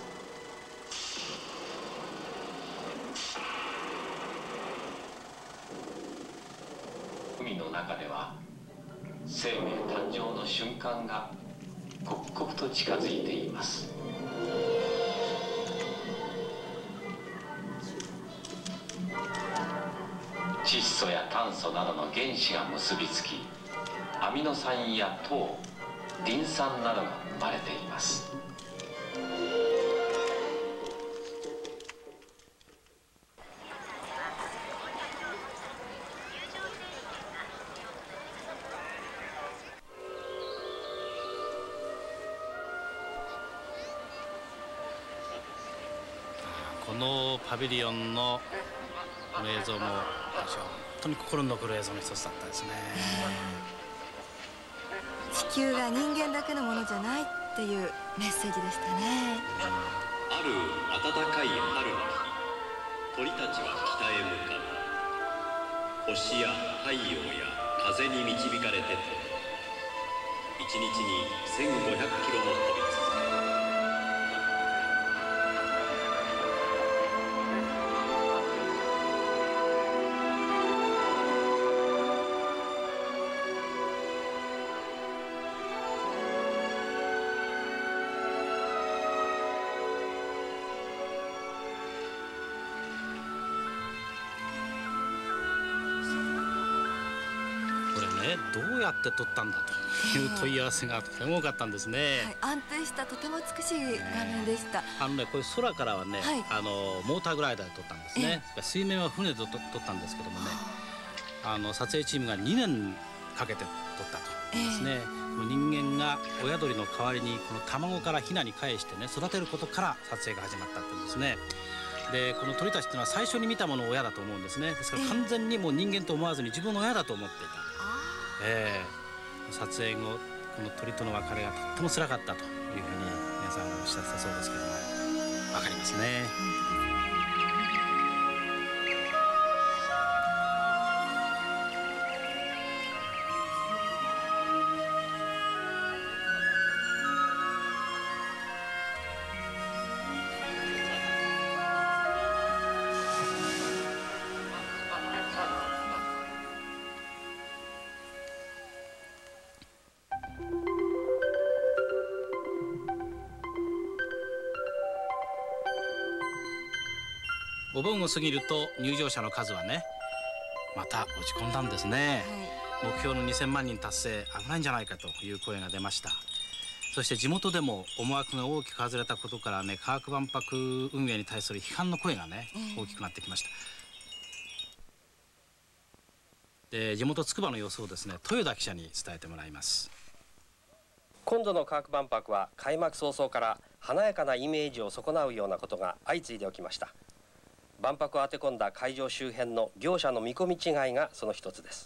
[SPEAKER 18] 海の中では生命誕生の瞬間が刻々と近づいています。窒素や炭素などの原子が結びつき、アミノ酸や糖、リン酸などが生まれています。
[SPEAKER 1] のパビリオンのこの映像も本当に心に残る映像の一つだったですね。
[SPEAKER 2] 地球が人間だけのものじゃないっていうメッセージでしたね。
[SPEAKER 18] ある暖かい春の日、鳥たちは北へ向かう。星や太陽や風に導かれてと一日に1500キロも飛び続ける。
[SPEAKER 1] どうやって撮ったんだという問い合わせがとても多かったんですね。
[SPEAKER 2] 安定したとても美しい画面でした。
[SPEAKER 1] これ空からはね、モーターグライダーで撮ったんですね。水面は船で撮ったんですけどもね、撮影チームが2年かけて撮ったとですね。人間が親鳥の代わりにこの卵からヒナに返してね育てることから撮影が始まったっていうんですね。でこの鳥たちっていうのは最初に見たものを親だと思うんですね。ですから完全にもう人間と思わずに自分の親だと思っていた。撮影後この鳥との別れがとっても辛かったというふうに皆さんがおっしゃってたそうですけども、分かりますね。お盆を過ぎると入場者の数はねまた落ち込んだんですね。目標の2000万人達成危ないんじゃないかという声が出ました。そして地元でも思惑が大きく外れたことからね、科学万博運営に対する批判の声がね、大きくなってきました。で地元つくばの様子をですね豊田記者に伝えてもらいます。
[SPEAKER 3] 今度の科学万博は開幕早々から華やかなイメージを損なうようなことが相次いで起きました。万博を当て込んだ会場周辺の業者の見込み違いがその一つです。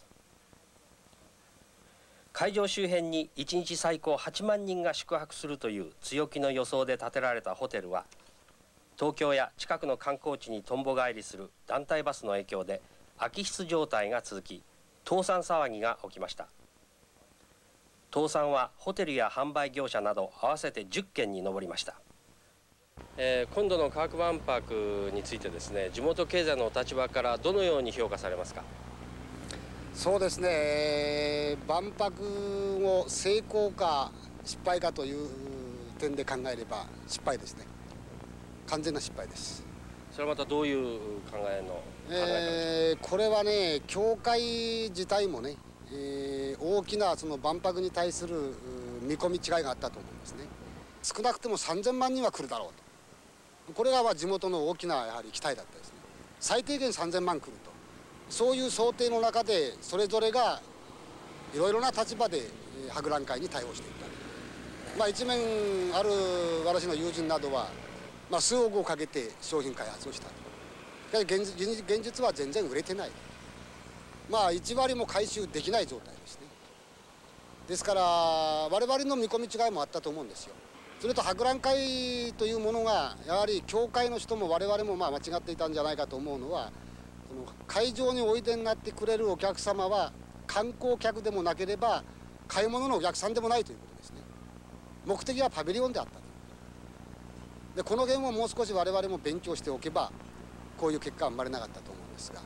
[SPEAKER 3] 会場周辺に1日最高8万人が宿泊するという強気の予想で建てられたホテルは、東京や近くの観光地にとんぼ返りする団体バスの影響で空き室状態が続き、倒産騒ぎが起きました。倒産はホテルや販売業者など合わせて10件に上りました。今度の科学万博についてですね、地元経済の立場からどのように評価されますか。
[SPEAKER 13] そうですね、万博を成功か失敗かという点で考えれば失敗ですね。完全な失敗です。
[SPEAKER 3] それはまたどういう考え
[SPEAKER 13] これはね、協会自体もね、大きなその万博に対する見込み違いがあったと思いますね。少なくても3000万人は来るだろうと。これが地元の大きなやはり期待だったですね。最低限3000万来ると、そういう想定の中でそれぞれがいろいろな立場で博覧会に対応していった。一面ある私の友人などは、数億をかけて商品開発をした。現実は全然売れてない。1割も回収できない状態ですね。ですから我々の見込み違いもあったと思うんですよ。それと博覧会というものがやはり協会の人も我々も間違っていたんじゃないかと思うのは、この会場においでになってくれるお客様は観光客でもなければ買い物のお客さんでもないということですね。目的はパビリオンであったと。でこの点をもう少し我々も勉強しておけばこういう結果は生まれなかったと思うんですが。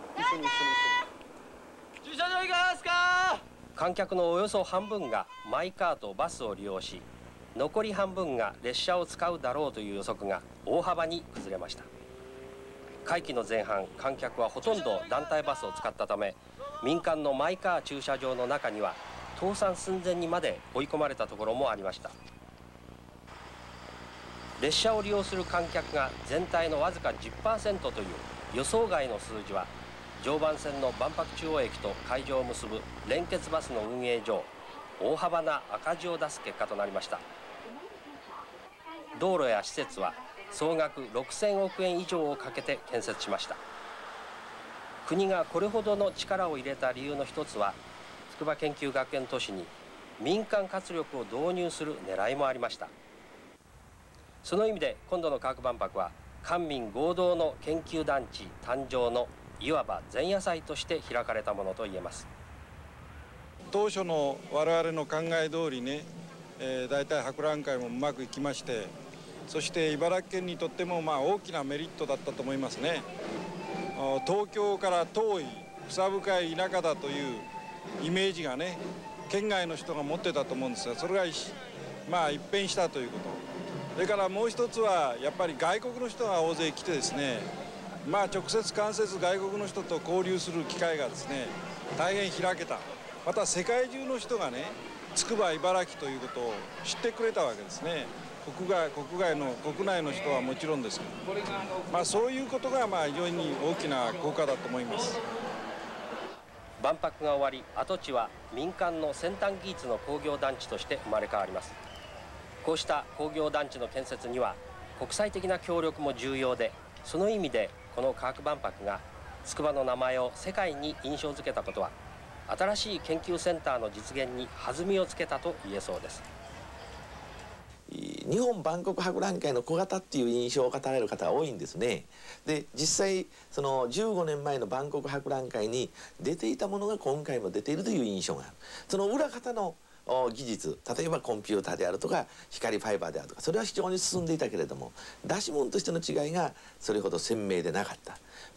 [SPEAKER 3] 駐車場いかがですか。観客のおよそ半分がマイカーとバスを利用し、残り半分が列車を使うだろうという予測が大幅に崩れました。会期の前半、観客はほとんど団体バスを使ったため、民間のマイカー駐車場の中には倒産寸前にまで追い込まれたところもありました。列車を利用する観客が全体のわずか 10% という予想外の数字は、常磐線の万博中央駅と会場を結ぶ連結バスの運営上、大幅な赤字を出す結果となりました。道路や施設は総額6000億円以上をかけて建設しました。国がこれほどの力を入れた理由の一つは、筑波研究学園都市に民間活力を導入する狙いもありました。その意味で今度の科学万博は官民合同の研究団地誕生のいわば前夜祭として開かれたものと言えます。
[SPEAKER 5] 当初の我々の考え通りね、大体博覧会もうまくいきまして、そして茨城県にとっても大きなメリットだったと思いますね。東京から遠い草深い田舎だというイメージがね、県外の人が持ってたと思うんですが、それが一変したということ。それからもう一つはやっぱり外国の人が大勢来てですね、直接間接外国の人と交流する機会がですね、大変開けた。また世界中の人がね、筑波茨城ということを知ってくれたわけですね。国内の人はもちろんですけど、そういうことが非常に大きな効果だと思います。
[SPEAKER 3] 万博が終わり、跡地は民間の先端技術の工業団地として生まれ変わります。こうした工業団地の建設には国際的な協力も重要で、その意味でこの科学万博が筑波の名前を世界に印象づけたことは、新しい研究センターの実現に弾みをつけたと言えそうです。
[SPEAKER 19] 日本万国博覧会の小型っていう印象を語られる方が多いんですね。で実際その15年前の万国博覧会に出ていたものが今回も出ているという印象がある。その裏方の技術、例えばコンピューターであるとか光ファイバーであるとか、それは非常に進んでいたけれども、出し物としての違いがそれほど鮮明でなかった、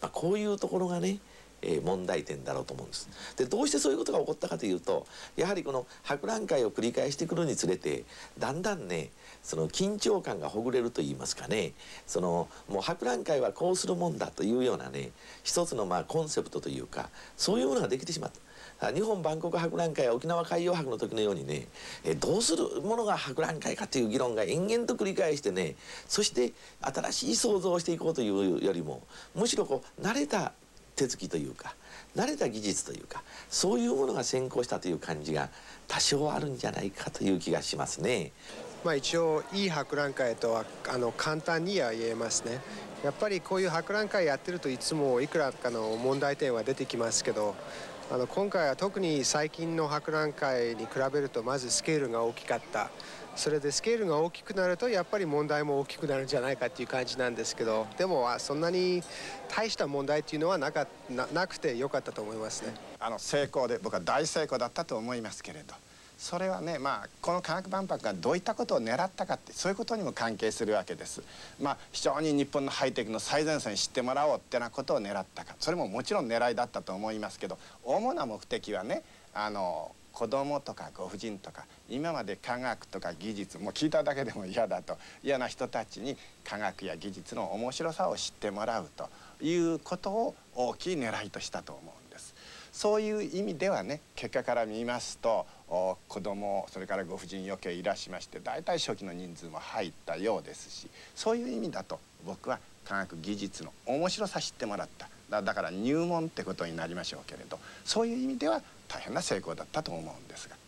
[SPEAKER 19] こういうところがね問題点だろうと思うんです。でどうしてそういうことが起こったかというと、やはりこの博覧会を繰り返してくるにつれてだんだんね、その緊張感がほぐれるといいますかね、もう博覧会はこうするもんだというようなね、一つのコンセプトというか、そういうものができてしまった。日本万国博覧会や沖縄海洋博の時のようにね、どうするものが博覧会かという議論が延々と繰り返してね、そして新しい創造をしていこうというよりも、むしろ慣れた手つきというか慣れた技術というか、そういうものが先行したという感じが多少あるんじゃないかという気がしますね。
[SPEAKER 21] 一応いい博覧会とは簡単には言えますね。やっぱりこういう博覧会やってるといつもいくらかの問題点は出てきますけど、今回は特に最近の博覧会に比べるとまずスケールが大きかった。それでスケールが大きくなるとやっぱり問題も大きくなるんじゃないかっていう感じなんですけど、でもそんなに大した問題っていうのはなくてよかったと思いますね。
[SPEAKER 22] 成功で、僕は大成功だったと思いますけれど、それはね、この科学万博がどういったことを狙ったかって、そういうことにも関係するわけです。非常に日本のハイテクの最前線に知ってもらおうってなことを狙ったか、それももちろん狙いだったと思いますけど、主な目的はね、子供とかご婦人とか今まで科学とか技術もう聞いただけでも嫌な人たちに科学や技術の面白さを知ってもらうということを大きい狙いとしたと思うんです。そういう意味ではね、結果から見ますと子供それからご婦人余計いらっしゃいまして、大体初期の人数も入ったようですし、そういう意味だと僕は科学技術の面白さ知ってもらった。だから入門ってことになりましょうけれど、そういう意味では大変な成功だったと思うんですが。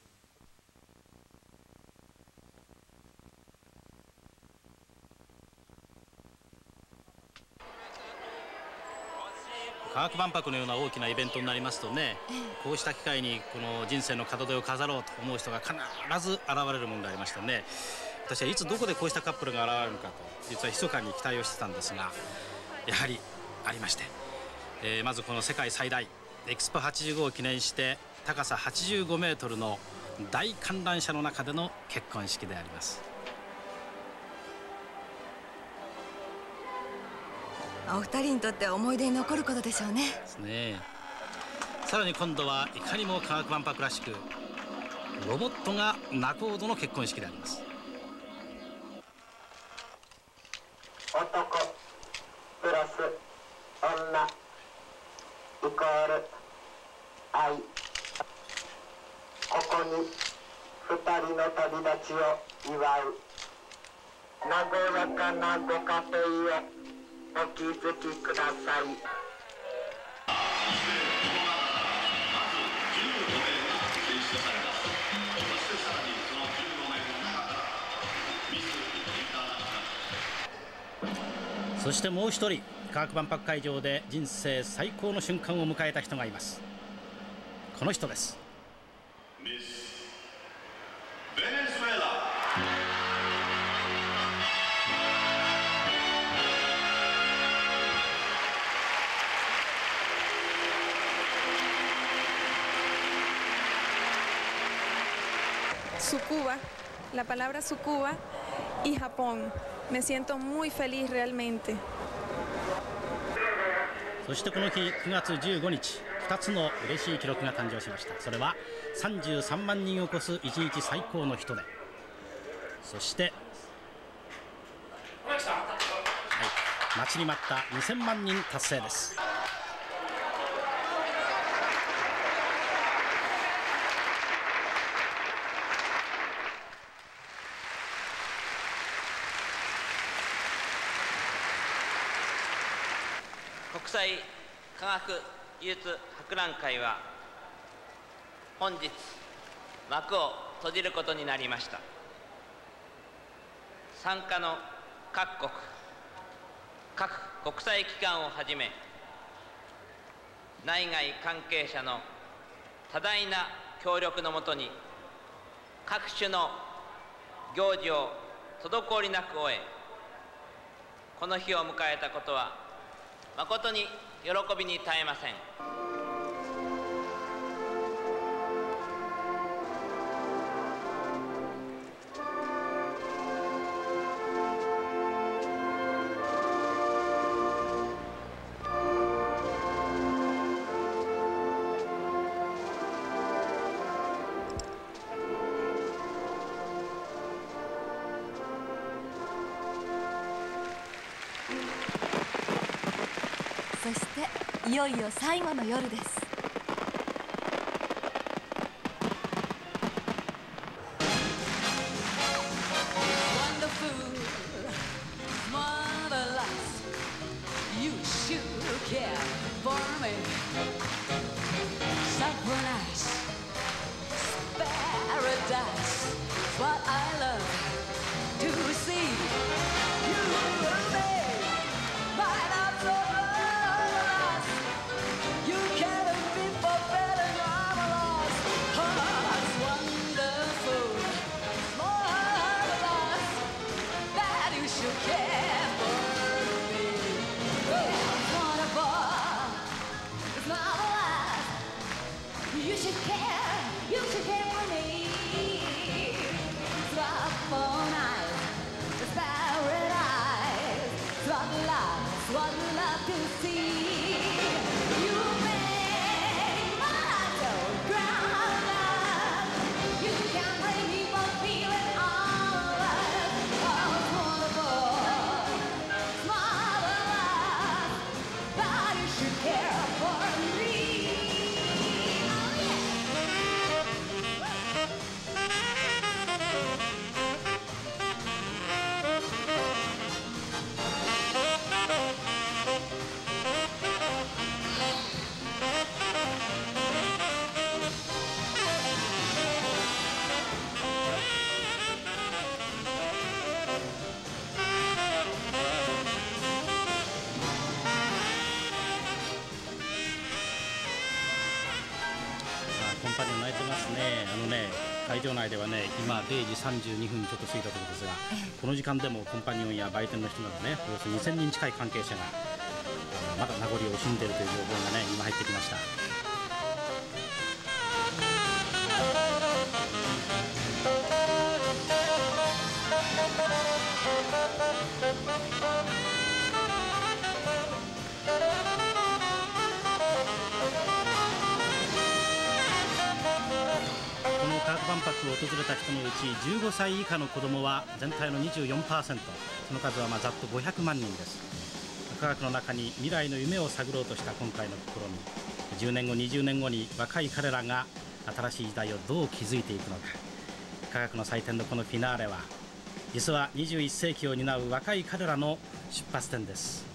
[SPEAKER 1] 科学万博のような大きなイベントになりますとね、こうした機会にこの人生の門出を飾ろうと思う人が必ず現れるものでありましてね、私はいつどこでこうしたカップルが現れるのかと実は密かに期待をしてたんですが、やはりありまして、まずこの世界最大エクスポ85を記念して高さ85メートルの大観覧車の中での結婚式であります。
[SPEAKER 2] お二人にとって思い出に残ることでしょうね。
[SPEAKER 1] ですね。さらに今度はいかにも科学万博らしくロボットが仲人の結婚式であります。
[SPEAKER 14] 男プラス女イコール愛。ここに2人の旅立ちを祝う和やかなご家庭へお気づきください。
[SPEAKER 1] そしてもう一人、科学万博会場で人生最高の瞬間を迎えた人がいます。この人です。
[SPEAKER 10] Tsukuba, la palabra Tsukuba y Japón. Me siento muy feliz realmente.
[SPEAKER 1] そしてこの日9月15日、2つの嬉しい記録が誕生しました。それは33万人を超す1日最高の人出、そして、待ちに待った2000万人達成です。
[SPEAKER 20] 国際科学技術博覧会は本日幕を閉じることになりました。参加の各国各国際機関をはじめ内外関係者の多大な協力のもとに各種の行事を滞りなく終え、この日を迎えたことは誠に喜びに絶えません。
[SPEAKER 2] そしていよいよ最後の夜です。
[SPEAKER 1] 会場内ではね、今0時32分ちょっと過ぎたところですが、この時間でもコンパニオンや売店の人などね、およそ2000人近い関係者がまだ名残を惜しんでいるという情報がね、今入ってきました。科学万博を訪れた人のうち15歳以下の子どもは全体の 24%、 その数はざっと500万人です。科学の中に未来の夢を探ろうとした今回の試み、10年後20年後に若い彼らが新しい時代をどう築いていくのか。科学の祭典のこのフィナーレは実は21世紀を担う若い彼らの出発点です。